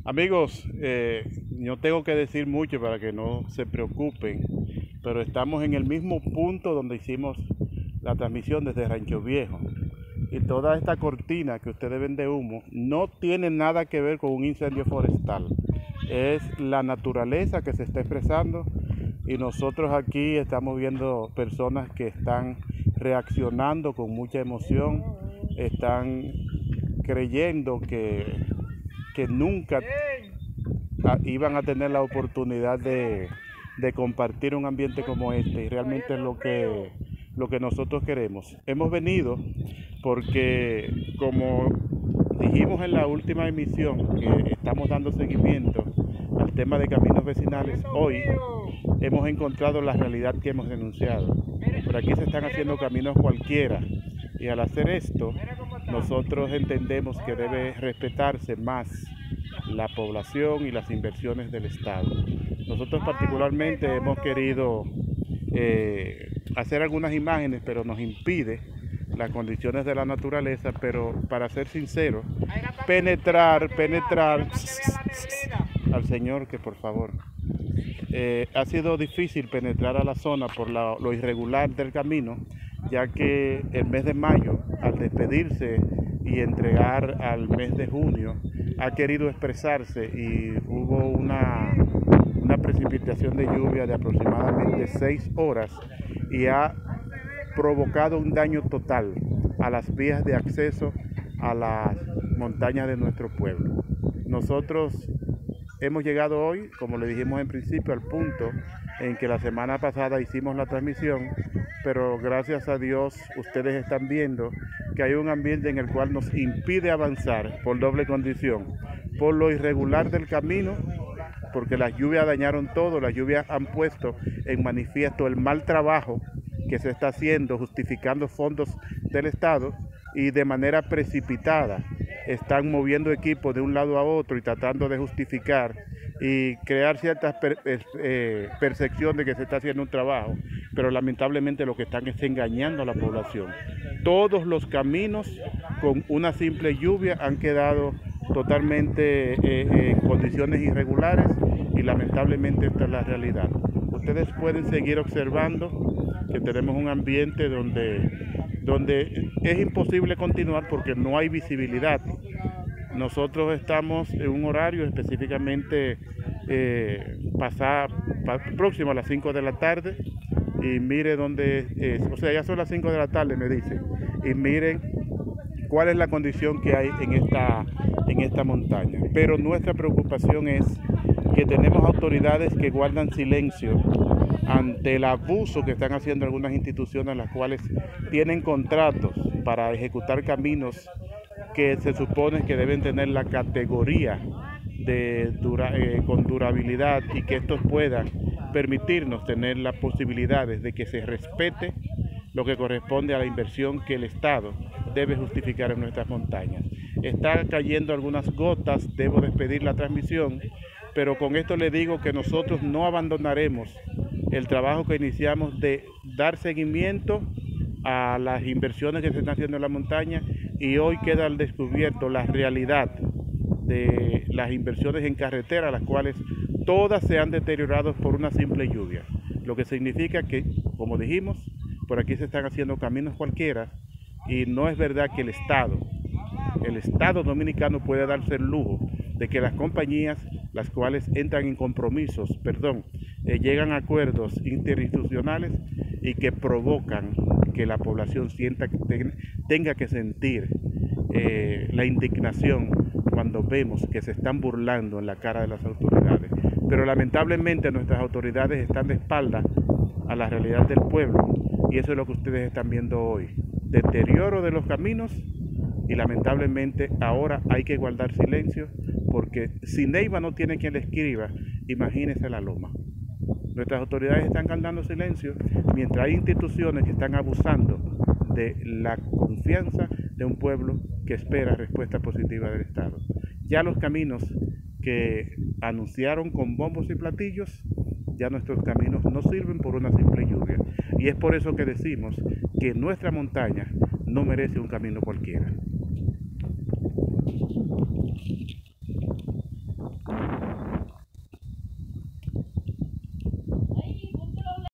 Amigos, no tengo que decir mucho para que no se preocupen, pero estamos en el mismo punto donde hicimos la transmisión desde Rancho Viejo. Y toda esta cortina que ustedes ven de humo no tiene nada que ver con un incendio forestal. Es la naturaleza que se está expresando y nosotros aquí estamos viendo personas que están reaccionando con mucha emoción, están creyendo que nunca iban a tener la oportunidad de compartir un ambiente como este, y realmente es lo que nosotros queremos. Hemos venido porque, como dijimos en la última emisión, que estamos dando seguimiento al tema de caminos vecinales, hoy hemos encontrado la realidad que hemos denunciado. Por aquí se están haciendo caminos cualquiera, y al hacer esto nosotros entendemos que debe respetarse más la población y las inversiones del Estado. Nosotros particularmente hemos querido hacer algunas imágenes, pero nos impide las condiciones de la naturaleza, pero para ser sincero, penetrar al señor, que por favor, ha sido difícil penetrar a la zona por lo irregular del camino, ya que el mes de mayo, al despedirse y entregar al mes de junio, ha querido expresarse y hubo una precipitación de lluvia de aproximadamente 6 horas y ha provocado un daño total a las vías de acceso a las montañas de nuestro pueblo. Nosotros hemos llegado hoy, como le dijimos en principio, al punto en que la semana pasada hicimos la transmisión, pero gracias a Dios ustedes están viendo que hay un ambiente en el cual nos impide avanzar por doble condición: por lo irregular del camino, porque las lluvias dañaron todo, las lluvias han puesto en manifiesto el mal trabajo que se está haciendo justificando fondos del Estado, y de manera precipitada están moviendo equipos de un lado a otro y tratando de justificar y crear cierta percepción de que se está haciendo un trabajo, pero lamentablemente lo que están es engañando a la población. Todos los caminos con una simple lluvia han quedado totalmente en condiciones irregulares, y lamentablemente esta es la realidad. Ustedes pueden seguir observando que tenemos un ambiente donde es imposible continuar porque no hay visibilidad. Nosotros estamos en un horario específicamente próximo a las 5 de la tarde, y mire dónde es, o sea, ya son las 5 de la tarde, me dicen, y miren cuál es la condición que hay en esta montaña. Pero nuestra preocupación es que tenemos autoridades que guardan silencio ante el abuso que están haciendo algunas instituciones, las cuales tienen contratos para ejecutar caminos que se supone que deben tener la categoría con durabilidad, y que estos puedan permitirnos tener las posibilidades de que se respete lo que corresponde a la inversión que el Estado debe justificar en nuestras montañas. Está cayendo algunas gotas, debo despedir la transmisión, pero con esto le digo que nosotros no abandonaremos el trabajo que iniciamos de dar seguimiento a las inversiones que se están haciendo en la montaña, y hoy queda al descubierto la realidad de las inversiones en carretera, las cuales todas se han deteriorado por una simple lluvia, lo que significa que, como dijimos, por aquí se están haciendo caminos cualquiera, y no es verdad que el Estado dominicano puede darse el lujo de que las compañías, las cuales entran en compromisos, llegan a acuerdos interinstitucionales y que provocan que la población tenga que sentir la indignación cuando vemos que se están burlando en la cara de las autoridades. Pero lamentablemente nuestras autoridades están de espaldas a la realidad del pueblo, y eso es lo que ustedes están viendo hoy: deterioro de los caminos, y lamentablemente ahora hay que guardar silencio, porque si Neiva no tiene quien le escriba, imagínese la Loma. Nuestras autoridades están guardando silencio mientras hay instituciones que están abusando de la confianza de un pueblo que espera respuesta positiva del Estado. Ya los caminos que anunciaron con bombos y platillos, ya nuestros caminos no sirven por una simple lluvia, y es por eso que decimos que nuestra montaña no merece un camino cualquiera.